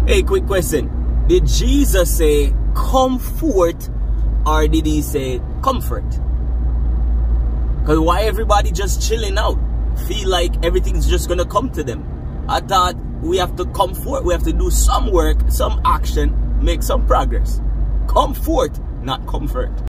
Hey, quick question. Did Jesus say comfort or did he say comfort? Because why everybody just chilling out? Feel like everything's just gonna come to them. I thought we have to comfort, we have to do some work, some action, make some progress. Comfort, not comfort.